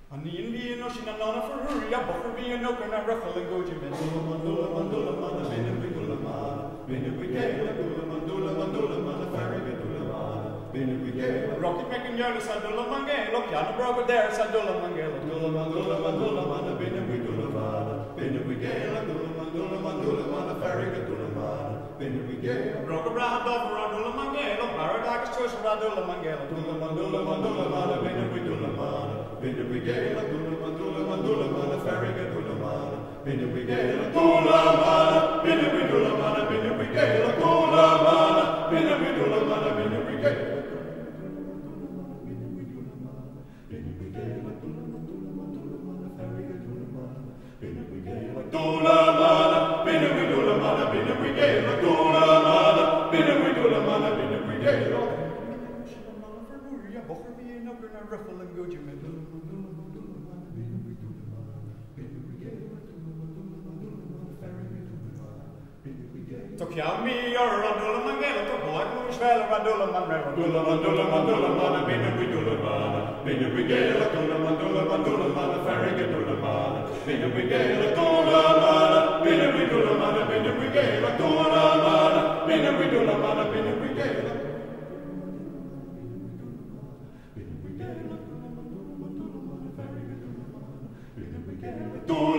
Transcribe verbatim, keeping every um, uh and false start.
Anian vi no sin anana for hurry, a buffer vi no can a ruffle and go to mandula mandula mandula mana, bina bigula mana, bina bigala, gula mandula mandula mana, fairy gadula mana, bina bigala. Rocky McIntyre sadula mangelo, piano broker there sadula mangelo, gula mandula mandula mana, bina bigula mana, bina bigala, gula mandula mandula mana, fairy gadula mana, bina bigala. Broker brand over radula mangelo, paradise choice radula mangelo, gula mandula mandula mana, bina bigula mana. Bina bigala, gula mandula mandula mana, fairy gadula mana, bina bigala, gula mana, bina bigula mana, bina bigala, gula mana, bina bigula mana, bina bigala. Dula mana, bina bigula mana, bina bigala, dula mana, bina bigula mana, bina bigala. Bocher vi no gonna ruffle and go to mandula mandula mandula mana, bina bigula mana, bina bigala, dula mandula mandula mana, fairy gadula mana, bina bigala. Tocchiamo mi or radula mangelo, to boy blue svela radula manreva, dula mandula mandula mana, bina bigula mana, bina bigala, dula mandula mandula mana, fairy gadula mana, bina bigala, dula mana, bina bigula mana, bina bigala, dula mana, bina bigula mana, bina bigala. Dula